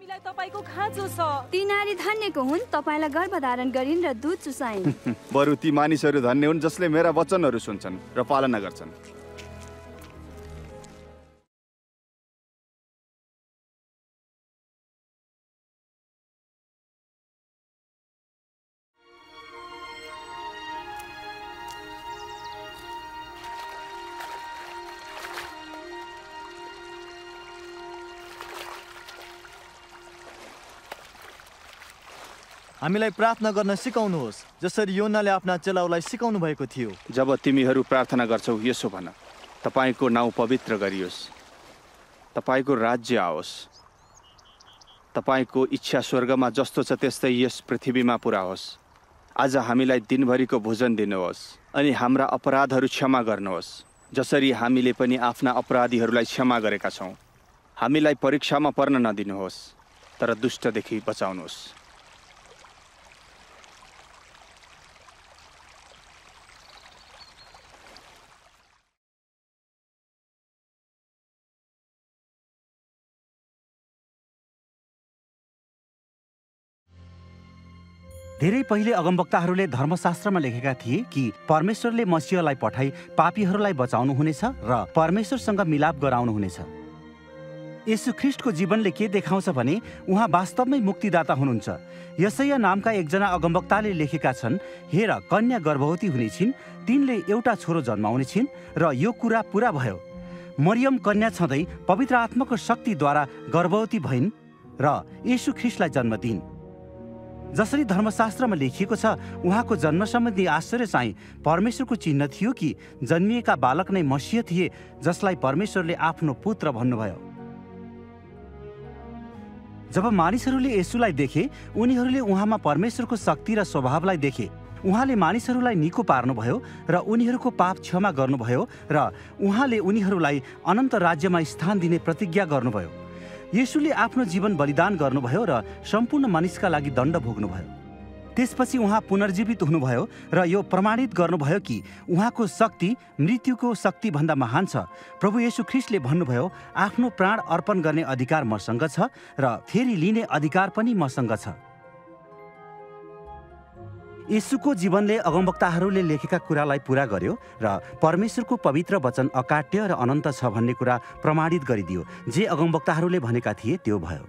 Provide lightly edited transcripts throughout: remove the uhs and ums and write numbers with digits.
हामीलाई तपाईको खाँचो छ। ती नारी धन्यको हुन् तपाईलाई गर्भधारण गरिन् र दूध चुसाइन्। बरु ती मानिसहरू धन्य हुन् जसले मेरा वचनहरू सुन्छन् र पालना गर्छन्। हामीलाई प्रार्थना गर्न सिकाउनुहोस् जसरी योनाले आफ्ना चेलाहरूलाई सिकाउनु भएको थियो। जब तिमीहरू प्रार्थना गर्छौ यसो भन, तपाईको नाउँ पवित्र गरियोस्, तपाईको राज्य आओस्, तपाईको इच्छा स्वर्गमा जस्तो छ त्यस्तै यस पृथ्वीमा पुरा होस्। आज हामीलाई दिनभरिको भोजन दिनुहोस् अनि हाम्रा अपराधहरू क्षमा गर्नुहोस् जसरी हामीले पनि आफ्ना अपराधीहरूलाई क्षमा गरेका छौँ। हामीलाई परीक्षामा पर्न नदिनुहोस् तर दुष्टदेखि बचाउनुहोस्। धेरै पहिले अगमवक्ताहरूले धर्मशास्त्रमा लेखेका थिए कि परमेश्वरले मसीहलाई पठाई पापीहरूलाई बचाउनु हुनेछ र परमेश्वरसँग मिलाप गराउनु हुनेछ। येशू ख्रीष्टको जीवनले के देखाउँछ भने उहाँ वास्तवमै मुक्तिदाता हुनुहुन्छ। यसैया नामका एकजना अगमवक्ताले लेखेका छन्, हेर कन्या गर्भवती हुनेछिन्, तिनले एउटा छोरो जन्माउनेछिन् र यो कुरा पुरा भयो। मरियम कन्या छँदै पवित्र आत्माको शक्तिद्वारा गर्भवती भइन् र येशू ख्रीष्टलाई जन्म दिइन्। जसरी धर्मशास्त्रमा लेखिएको छ, उहाँको जन्म सम्बन्धी आश्चर्य चाहिँ परमेश्वरको चिन्ह थियो कि जन्मिएका बालक नै मसीह थिए जसलाई परमेश्वरले आफ्नो पुत्र भन्नुभयो। जब मानिसहरूले येशूलाई देखे उनीहरूले उहाँमा परमेश्वरको शक्ति र स्वभावलाई देखे। उहाँले मानिसहरूलाई निको पार्नुभयो र उनीहरूको पाप क्षमा गर्नुभयो र उहाँले उनीहरूलाई अनन्त राज्यमा स्थान दिने प्रतिज्ञा गर्नुभयो। येशूले आफ्नो जीवन बलिदान गर्नुभयो र सम्पूर्ण मानिसका लागि दण्ड भोग्नुभयो। त्यसपछि उहाँ पुनर्जीवित हुनुभयो र यो प्रमाणित गर्नुभयो कि उहाँको शक्ति मृत्युको शक्तिभन्दा महान छ। प्रभु येशू ख्रीष्टले भन्नुभयो, आफ्नो प्राण अर्पण गर्ने अधिकार मसँग छ र फेरि लिने अधिकार पनि मसँग छ। येशूको जीवनले अगमवक्ताहरूले लेखेका कुरालाई पूरा गर्यो र परमेश्वरको पवित्र वचन अकाट्य र अनन्त छ भन्ने कुरा प्रमाणित गरिदियो। जे अगमवक्ताहरूले भनेका थिए त्यो भयो।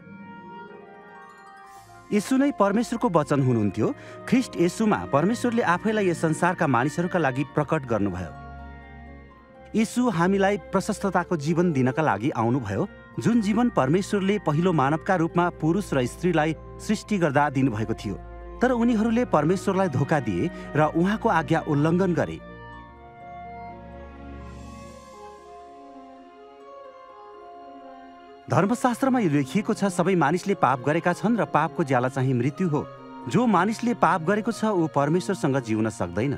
येशू नै परमेश्वरको वचन हुनुहुन्थ्यो। ख्रीष्ट येशूमा परमेश्वरले आफैलाई यस संसारका मानिसहरूका लागि प्रकट गर्नुभयो। येशू हामीलाई प्रशस्तताको जीवन दिनका लागि आउनुभयो, जुन जीवन परमेश्वरले पहिलो मानवका रूपमा पुरुष र स्त्रीलाई सृष्टि गर्दा दिनुभएको थियो। तर उनीहरूले परमेश्वरलाई धोका दिए र उहाँको आज्ञा उल्लङ्घन गरे। धर्मशास्त्रमा यो लेखिएको छ, सबै मानिसले पाप गरेका छन् र पापको ज्याला चाहिँ मृत्यु हो। जो मानिसले पाप गरेको छ ऊ परमेश्वरसँग जिउन सक्दैन।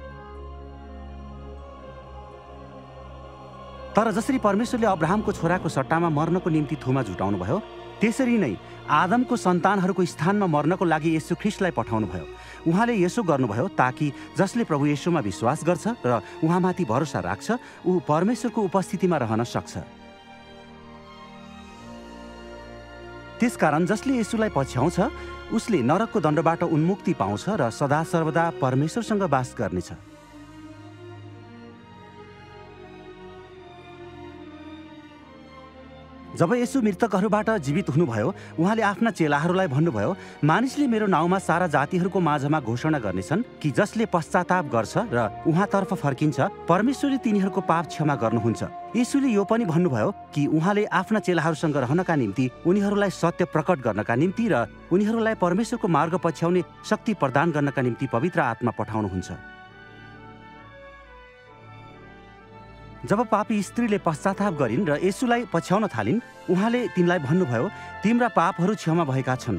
तर जसरी परमेश्वरले अब्राहमको छोराको सट्टामा मर्नको निम्ति थुमा जुटाउनु भयो, त्यसरी नै आदमको सन्तानहरूको स्थानमा मर्नको लागि येशू ख्रीष्टलाई पठाउनु भयो। उहाँले यसो गर्नुभयो ताकि जसले प्रभु येशूमा विश्वास गर्छ र उहाँमाथि भरोसा राख्छ ऊ परमेश्वरको उपस्थितिमा रहन सक्छ। त्यसकारण जसले येशूलाई पछ्याउँछ उसले नरकको दण्डबाट उन्मुक्ति पाउँछ र सदा सर्वदा परमेश्वरसँग वास गर्नेछ। जब येशू मृतकहरूबाट जीवित हुनुभयो, उहाँले आफ्ना चेलाहरूलाई भन्नुभयो, मानिसले मेरो नाउँमा सारा जातिहरूको माझमा घोषणा गर्नेछन् कि जसले पश्चाताप गर्छ र उहाँतर्फ फर्किन्छ परमेश्वरले तिनीहरूको पाप क्षमा गर्नुहुन्छ। येशूले यो पनि भन्नुभयो कि उहाँले आफ्ना चेलाहरूसँग रहनका निम्ति, उनीहरूलाई सत्य प्रकट गर्नका निम्ति र उनीहरूलाई परमेश्वरको मार्ग पछ्याउने शक्ति प्रदान गर्नका निम्ति पवित्र आत्मा पठाउनुहुन्छ। जब पापी स्त्रीले पश्चाताप गरिन् र येशूलाई पछ्याउन थालिन्, उहाँले तिनलाई भन्नुभयो, तिम्रा पापहरू क्षमा भएका छन्,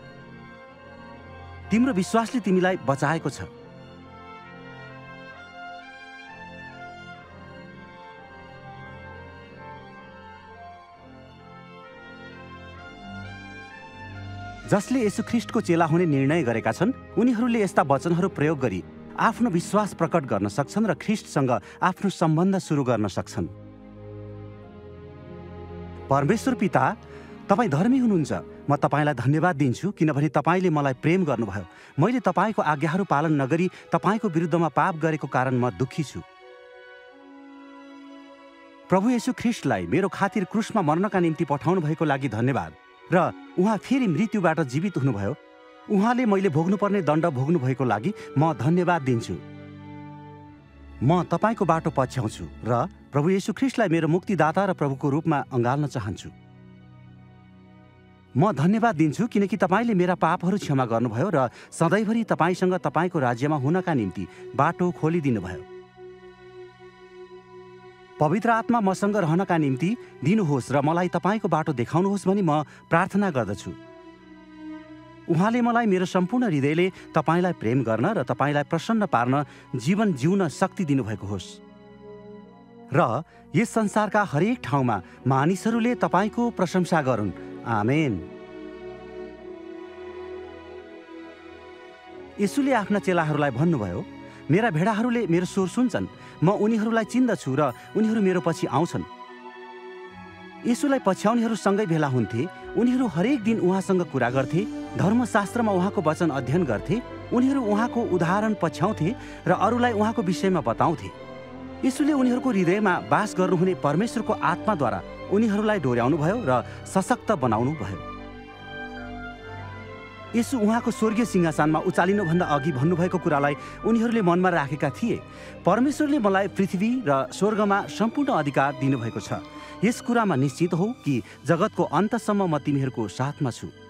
तिम्रो विश्वासले तिमीलाई बचाएको छ। जसले येशू ख्रीष्टको चेला हुने निर्णय गरेका छन् उनीहरूले यस्ता वचनहरू प्रयोग गरी आफ्नो विश्वास प्रकट गर्न सक्छन् र ख्रीष्टसँग आफ्नो सम्बन्ध सुरु गर्न सक्छन्। परमेश्वर पिता, तपाईँ धर्मी हुनुहुन्छ। म तपाईँलाई धन्यवाद दिन्छु किनभने तपाईँले मलाई प्रेम गर्नुभयो। मैले तपाईँको आज्ञाहरू पालन नगरी तपाईँको विरुद्धमा पाप गरेको कारण म दुःखी छु। प्रभु येशू ख्रीष्टलाई मेरो खातिर क्रुसमा मर्नका निम्ति पठाउनु भएको लागि धन्यवाद। र उहाँ फेरि मृत्युबाट जीवित हुनुभयो। उहाँले मैले भोग्नुपर्ने दण्ड भोग्नु भएको लागि म धन्यवाद दिन्छु। म तपाईँको बाटो पछ्याउँछु र प्रभु येशू ख्रीष्टलाई मेरो मुक्तिदाता र प्रभुको रूपमा अँगाल्न चाहन्छु। म धन्यवाद दिन्छु किनकि तपाईँले मेरा पापहरू क्षमा गर्नुभयो र सधैँभरि तपाईँसँग तपाईँको राज्यमा हुनका निम्ति बाटो खोलिदिनुभयो। पवित्र आत्मा मसँग रहनका निम्ति दिनुहोस् र मलाई तपाईँको बाटो देखाउनुहोस् भनी म प्रार्थना गर्दछु। उहाँले मलाई मेरो सम्पूर्ण हृदयले तपाईँलाई प्रेम गर्न र तपाईँलाई प्रसन्न पार्न जीवन जिउन शक्ति दिनुभएको होस् र यस संसारका हरेक ठाउँमा मानिसहरूले तपाईँको प्रशंसा गरून्। आमेन। येशूले आफ्ना चेलाहरूलाई भन्नुभयो, मेरा भेडाहरूले मेरो स्वर सुन्छन्, म उनीहरूलाई चिन्दछु र उनीहरू मेरो पछि आउँछन्। येशूलाई पछ्याउनेहरू सँगै भेला हुन्थे। उनीहरू हरेक दिन उहाँसँग कुरा गर्थे, धर्मशास्त्रमा उहाँको वचन अध्ययन गर्थे। उनीहरू उहाँको उदाहरण पछ्याउँथे र अरूलाई उहाँको विषयमा बताउँथे। येशूले उनीहरूको हृदयमा वास गर्नुहुने परमेश्वरको आत्माद्वारा उनीहरूलाई डोर्याउनुभयो र सशक्त बनाउनु भयो। येशू उहाँको स्वर्गीय सिंहासनमा उचालिनुभन्दा अघि भन्नुभएको कुरालाई उनीहरूले मनमा राखेका थिए। परमेश्वरले मलाई पृथ्वी र स्वर्गमा सम्पूर्ण अधिकार दिनुभएको छ। यस कुरामा निश्चित हो कि जगतको अन्तसम्म म तिमीहरूको साथमा छु।